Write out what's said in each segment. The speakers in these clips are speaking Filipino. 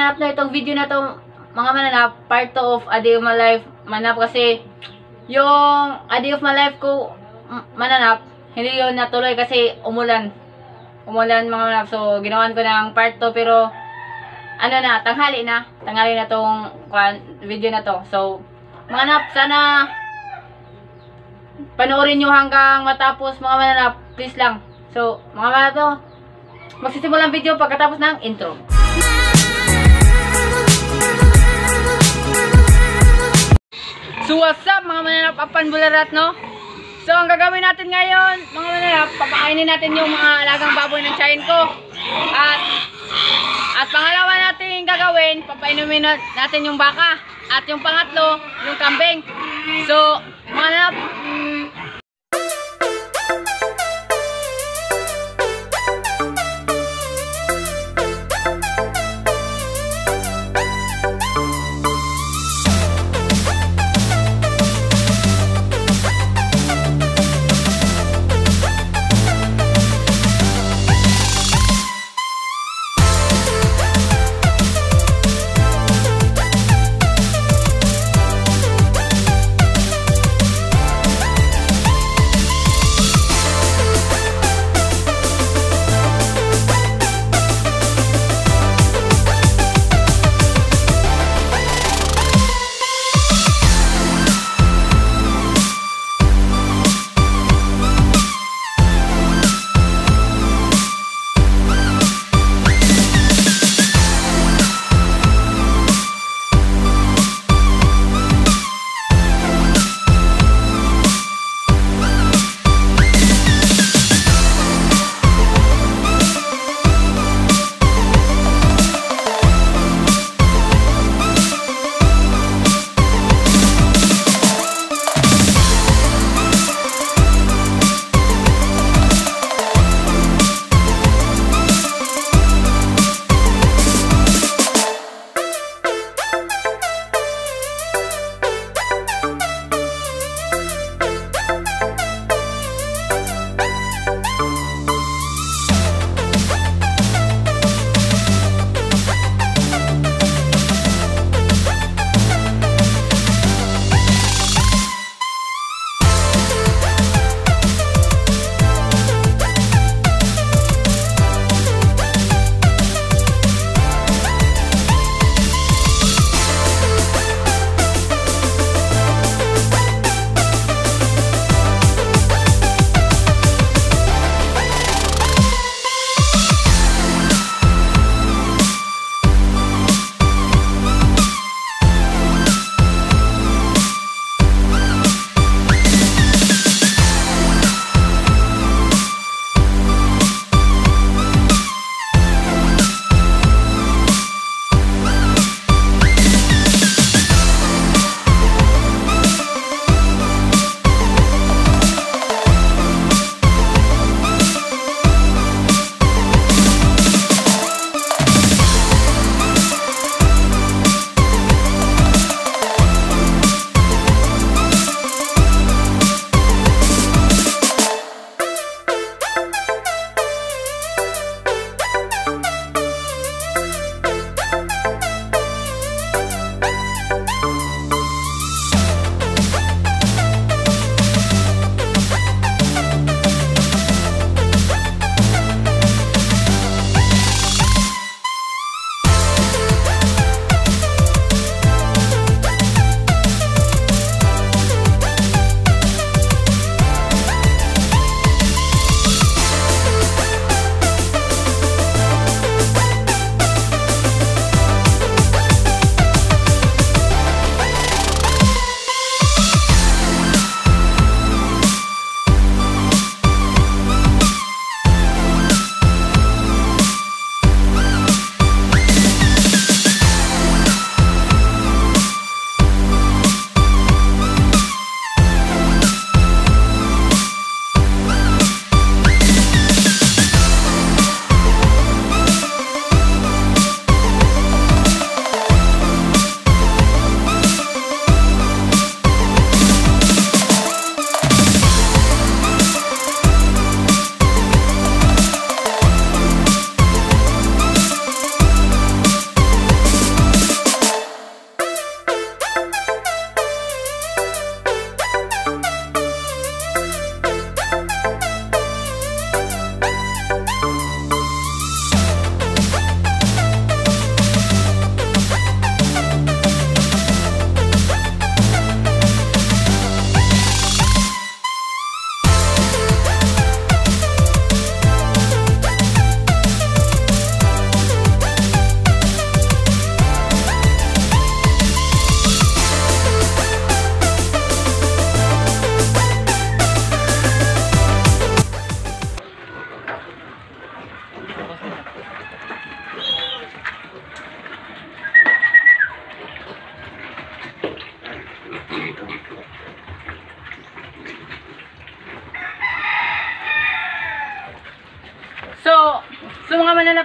mananap na itong video na to, mga mananap, part 2 of A Day of My Life, mananap kasi yung A Day of My Life ko, mananap, hindi yun natuloy kasi umulan mga mananap. So ginawan ko ng part 2 pero ano na, tanghali na tong video na to. So mga mananap, sana panoorin nyo hanggang matapos mga mananap, please lang. So mga mananap to, magsisimulang video pagkatapos ng intro. So what's up mga mananap, Apan Bularat, no? So ang gagawin natin ngayon mga mananap, papakainin natin yung mga alagang baboy ng tiyahin ko. At pangalawa natin gagawin, papainumin natin yung baka. At yung pangatlo, yung kambing. So mga mananap,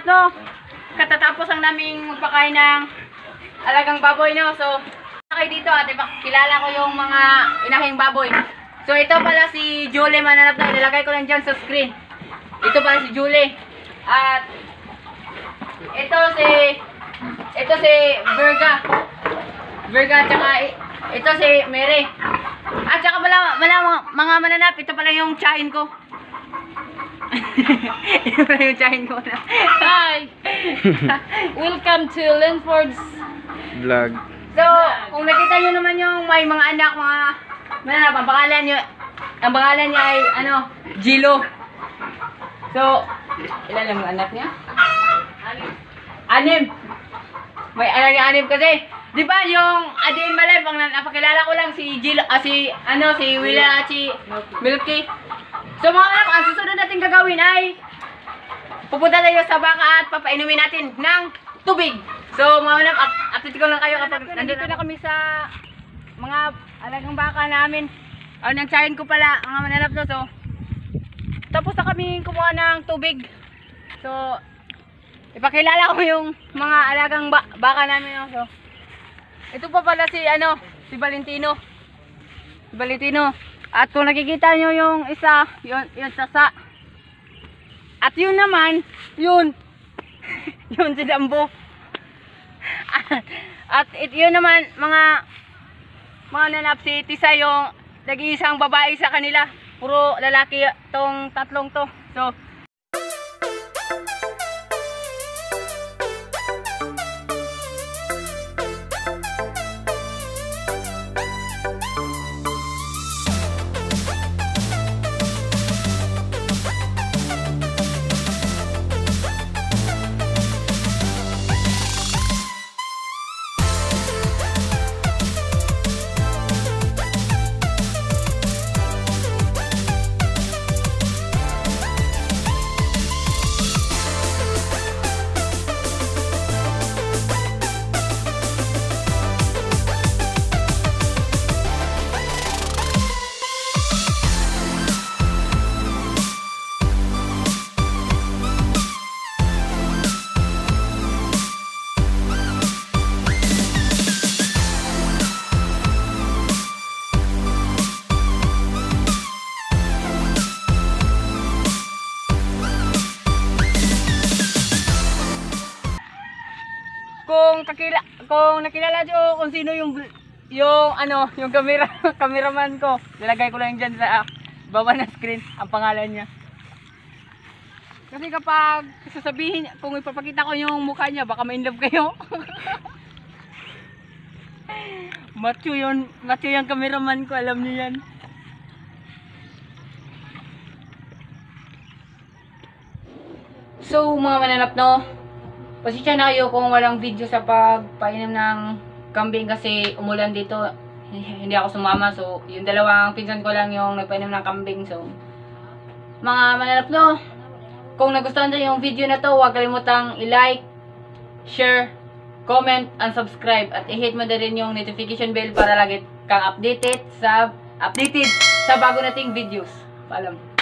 no, katatapos ang naming magpakain ng alagang baboy, no. So, kayo dito at kilala ko yung mga inahing baboy. So, ito pala si Julie Mananap na. Nilagay ko lang dyan sa screen. Ito pala si Julie. At, ito si Virga. Tsaka ito si Mary. At saka pala mga mananap, ito pala yung tsahin ko. Ito pala yung tsahin ko na. Hi! Welcome to Linford's Vlog. So, kung nakita nyo naman yung may mga anak, mga mananap, ang pangalan niya ay, Gilo. So, ilan lang ang anak niya? Anim. May anak niya anim kasi, di ba yung Adi in My Life, ang napakilala ko lang si Gilo, si Willa at si Milky. So mga anak, ang susunod natin gagawin ay pupunta tayo sa baka at papainumin natin ng tubig. So mga anak, update ko lang kayo kapag nandito na kami sa mga alagang baka namin. Nagsahin ko pala mga mananap, no. So tapos na kami kumuha ng tubig. So ipakilala ko yung mga alagang baka namin, no. So ito pa pala si Valentino. Si Valentino. At kung nakikita nyo yung isa, yun sasa. At yun naman, yun si Dambo. At yun naman, mga nanap, si Tisa, yung nag-iisang babae sa kanila. Puro lalaki tong tatlong to. So, kung nakilala nyo kung sino yung cameraman ko, nilagay ko lang dyan sa baba ng screen ang pangalan niya. Kasi kapag sasabihin, kung ipapakita ko yung mukha niya, baka ma-inlove kayo. Macho yung cameraman ko, alam niyo yan. So mga mananap, no, pasensya na kayo kung walang video sa pagpainom ng kambing kasi umulan dito. Hindi ako sumama. So, yung dalawang pinsan ko lang yung nagpainom ng kambing. So, mga mananap, no, kung nagustuhan nyo yung video na to, huwag kalimutang i-like, share, comment, and subscribe. At i-hit mo na rin yung notification bell para lagi kang updated sa bago nating videos. Paalam.